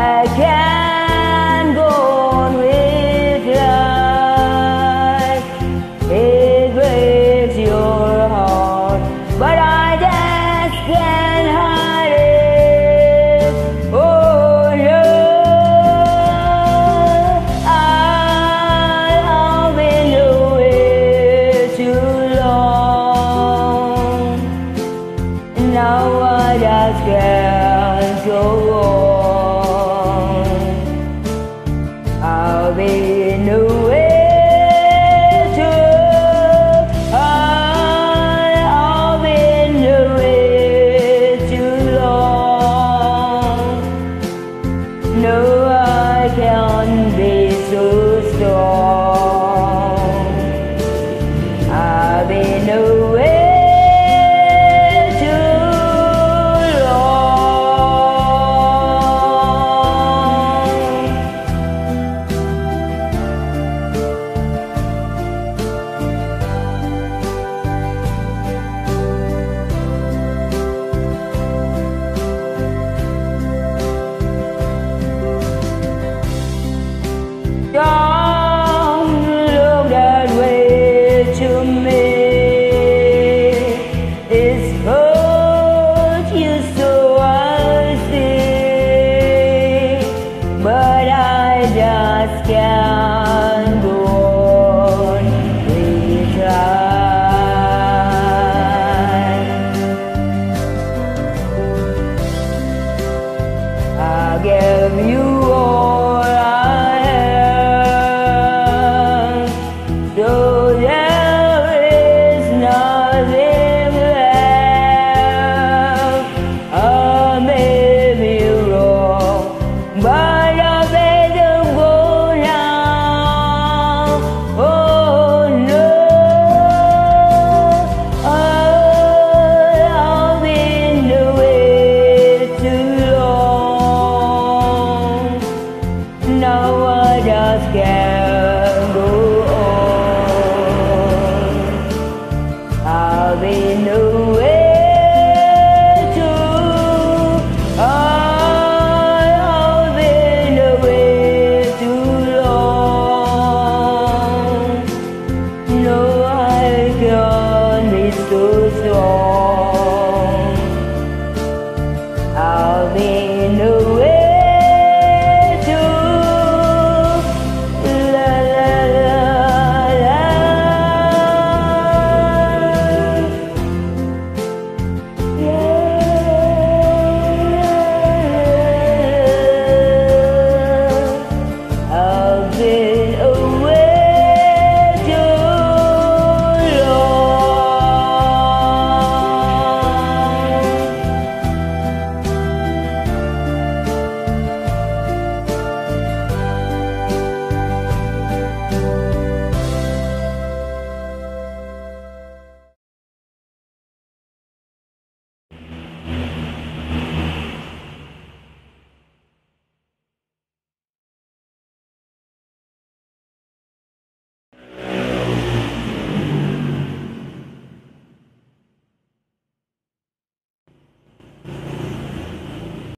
I can't go on with life. It breaks your heart, but I just can't hide it. Oh no, I've been away too long. Now I just can't go on. I've been away too high. I've been away too long. No, I can't be so strong. I've been away. Don't look that way to me. It's hurt you so I see, but I just can't.